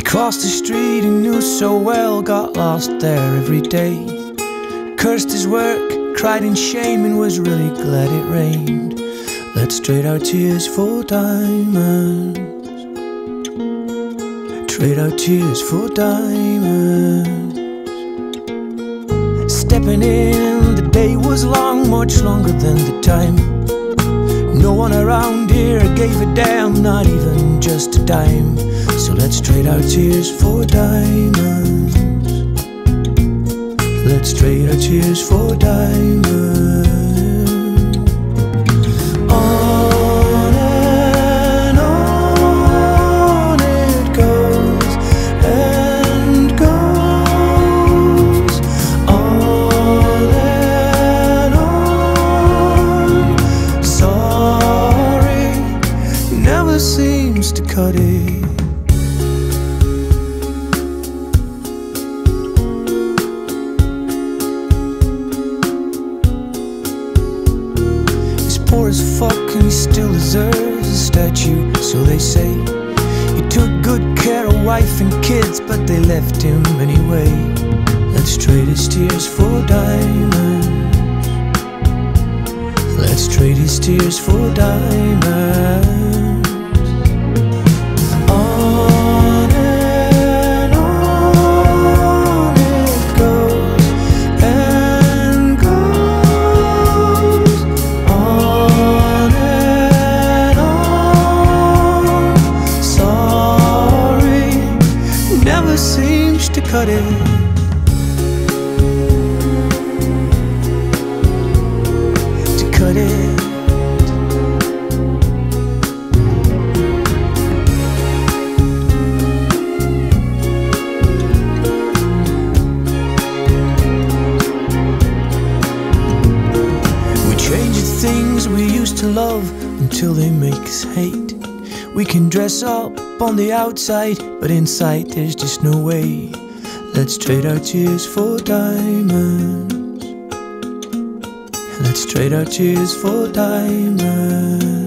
Crossed the street he knew so well, got lost there every day. Cursed his work, cried in shame, and was really glad it rained. Let's trade our tears for diamonds. Trade our tears for diamonds. Stepping in, the day was long, much longer than the time. No one around here gave a damn, not even just a dime. So let's trade our tears for diamonds. Let's trade our tears for diamonds. On and on it goes and goes. On and on. Sorry never seems to cut it. Poor as fuck and he still deserves a statue, so they say. He took good care of wife and kids, but they left him anyway. Let's trade his tears for diamonds. Let's trade his tears for diamonds. On and on it goes and goes. On and on. Sorry never seems to cut it. Cut it. We change the things we used to love until they make us hate. We can dress up on the outside, but inside there's just no way. Let's trade our tears for diamonds. Let's trade our tears for diamonds.